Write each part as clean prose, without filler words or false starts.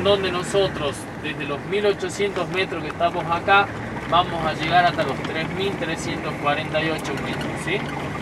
donde nosotros, desde los 1800 metros que estamos acá, vamos a llegar hasta los 3348 metros, ¿sí?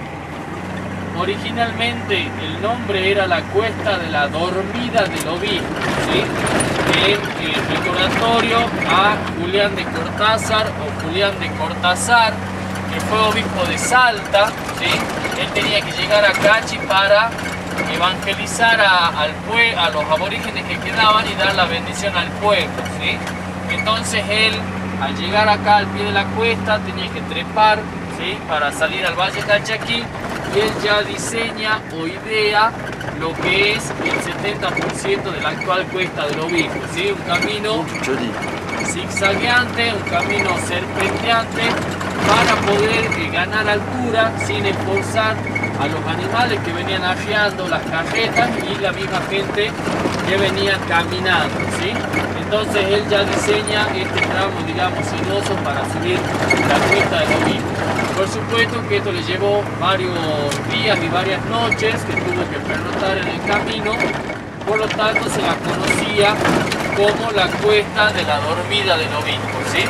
Originalmente el nombre era la Cuesta de la Dormida del Obispo, ¿sí? En recordatorio a Julián de Cortázar o Julián de Cortázar, que fue obispo de Salta, ¿sí? Él tenía que llegar a Cachi para evangelizar a los aborígenes que quedaban y dar la bendición al pueblo, ¿sí? Entonces él, al llegar acá al pie de la cuesta, tenía que trepar, ¿sí? Para salir al Valle Calchaquí, y él ya diseña o idea lo que es el 70% de la actual Cuesta del Obispo, ¿sí? Un camino zigzagueante, un camino serpenteante, para poder ganar altura sin esforzar a los animales que venían arriando, las carretas y la misma gente que venía caminando, ¿sí? Entonces él ya diseña este tramo, digamos, sinuoso para subir la Cuesta del Obispo. Por supuesto que esto le llevó varios días y varias noches, que tuvo que pernoctar en el camino, por lo tanto se la conocía como la Cuesta de la Dormida del Obispo, ¿sí?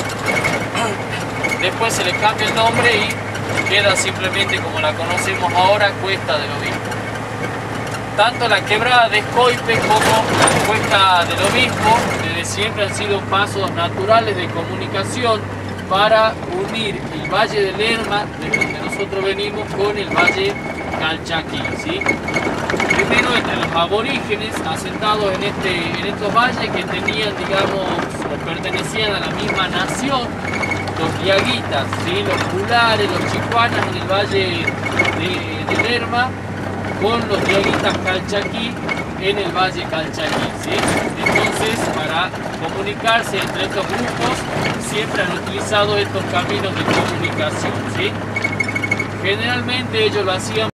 Después se le cambia el nombre y queda simplemente como la conocemos ahora, Cuesta del Obispo. Tanto la quebrada de Escoipe como la Cuesta del Obispo desde siempre han sido pasos naturales de comunicación para unir el Valle del Lerma, de donde nosotros venimos, con el Valle Calchaquí, ¿sí? Primero entre los aborígenes asentados en estos valles que tenían, digamos, o pertenecían a la misma nación, los diaguitas, ¿sí? Los culares, los chicuanas en el Valle de Lerma, con los diaguitas Calchaquí en el Valle Calchaquí, ¿sí? Entonces, para comunicarse entre estos grupos, siempre han utilizado estos caminos de comunicación, ¿sí? Generalmente ellos lo hacían